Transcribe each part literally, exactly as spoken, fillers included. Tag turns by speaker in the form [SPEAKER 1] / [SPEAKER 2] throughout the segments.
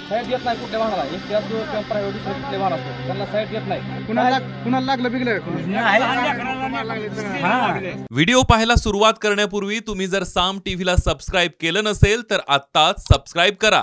[SPEAKER 1] Side देत नाही कुठल्या वाहनाला, एसटी असो किंवा प्रायव्हेट दुसरे कुठले वाहन असो, त्यांना साईड देत नाही.
[SPEAKER 2] कुणाला कुणाला लागलं बिगलं?
[SPEAKER 3] व्हिडिओ पाहायला सुरुवात करण्यापूर्वी तुम्ही जर साम टीव्हीला सबस्क्राईब केलं नसेल तर आत्ताच सबस्क्राईब करा.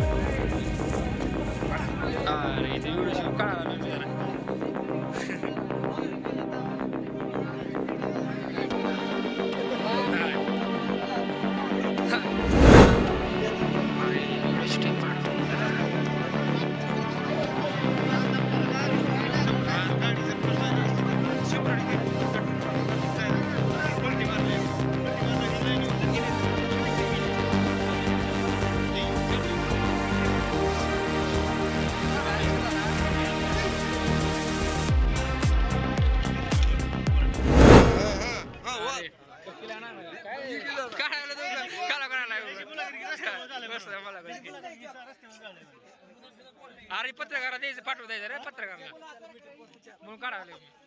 [SPEAKER 4] अरे पत्रकार द्यायचं पाठवू द्यायचं रे पत्रकारला म्हणून काढावं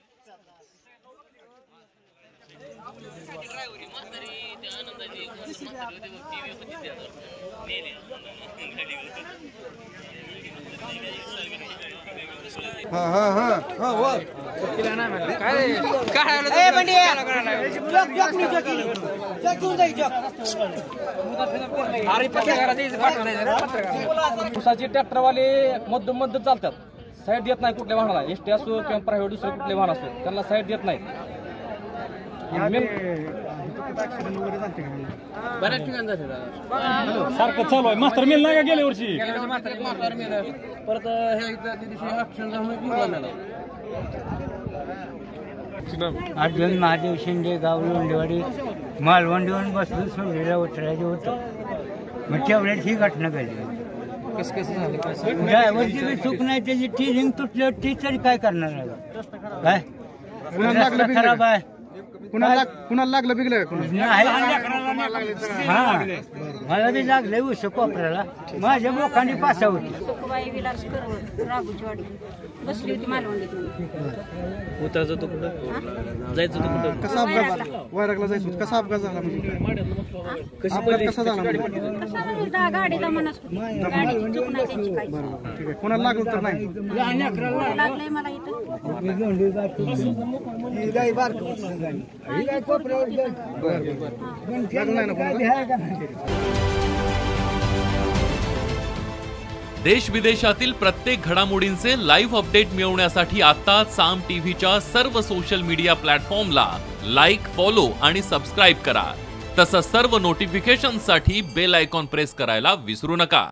[SPEAKER 1] उसाचे ट्रॅक्टरवाले मध्यम मध्यम चालतात, साईड देत नाही कुठल्या वाहनाला, एसटी असो किंवा प्रायव्हेट दुसरे कुठले वाहन असो, त्यांना साईड देत नाही.
[SPEAKER 4] बऱ्याच ठिकाणी जाते
[SPEAKER 2] सारखं चालू आहे. मास्तर मेल नाही का गेल्या वर्षी?
[SPEAKER 4] परत
[SPEAKER 5] अर्जुन महादेव शिंदे गाव लोंडेवाडी मालवंडीवरून बसून सोडलेलं उतरायचं होतं. मग तेवढ्यात ही घटना घडली.
[SPEAKER 4] कसं कसं झालं?
[SPEAKER 5] ड्रायव्हरची बी चूक नाही, त्याची टिरिंग तुटल्यावर ती तरी काय करणार आहे? काय रस्ता खराब आहे.
[SPEAKER 2] कुणाला कुणाला लागलं बिगलं?
[SPEAKER 5] हा मला बी लागले उस कोपऱ्याला, माझ्या बोकांनी पासा होती.
[SPEAKER 6] विलास करवत राघूचवाडी बसली होती मालवंडीतून.
[SPEAKER 4] उतरायचं होतं कुठं, जायचं होतं कुठं?
[SPEAKER 2] कसा अपघात झाला? वैरागला जायचं होतं. कसा अपघात झाला? म्हणजे अपघात कसा झाला?
[SPEAKER 6] कसा गाडीला म्हणत गाडीची चूक नाही त्यांची काही.
[SPEAKER 2] बरोबर, ठीक आहे. कोणाला लागलं तर नाही?
[SPEAKER 6] लागलंय मला इथं.
[SPEAKER 3] देश विदेशातील प्रत्येक घडामोडींचे लाईव्ह अपडेट मिळवण्यासाठी आता साम टीव्हीच्या सर्व सोशल मीडिया प्लॅटफॉर्मला लाईक, फॉलो आणि सबस्क्राईब करा. तसंच सर्व नोटिफिकेशनसाठी बेल आयकॉन प्रेस करायला विसरू नका.